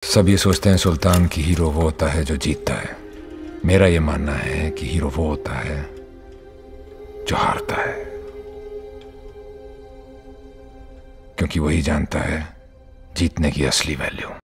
सब ये सोचते हैं सुल्तान कि हीरो वो होता है जो जीतता है। मेरा ये मानना है कि हीरो वो होता है जो हारता है, क्योंकि वही जानता है जीतने की असली वैल्यू।